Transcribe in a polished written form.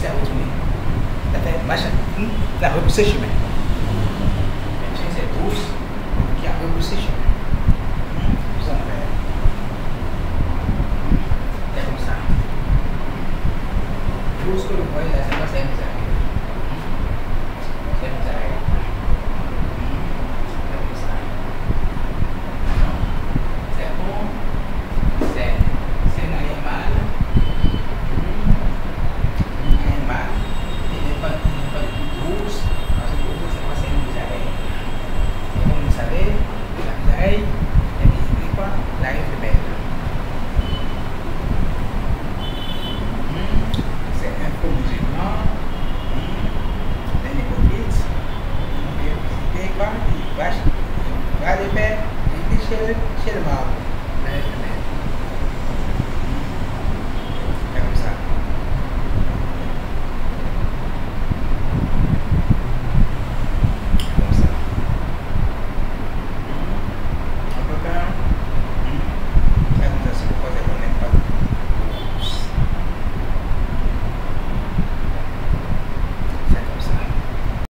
c'est à retourner. La fait machin, la repousser chemin. C'est 12 qui a repoussé chemin. Vous en faites. C'est comme ça. 12 que le voyez là, c'est pas ça, c'est va de paix, chez le marbre.